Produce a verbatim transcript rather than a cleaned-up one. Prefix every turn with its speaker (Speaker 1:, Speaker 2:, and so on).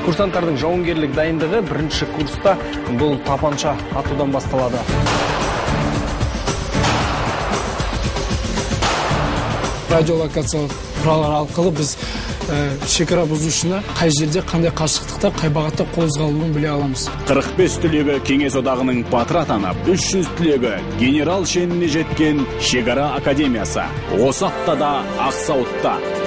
Speaker 1: Курсанттардын жауынгерлик дайындыгы биринчи курста бул тапанча атуудан башталады.
Speaker 2: Радиолокациялык куралдар аркылуу биз шекара бузушуна кай жерде кандай кашыктыкта кай багатта козголууну биле аламыз.
Speaker 3: кырк беш түлөгө Кеңес одагынын патыры атанып, үч жүз түлөгө генерал шенине жеткен Шекара академиясы. Осы аптада Аксаутта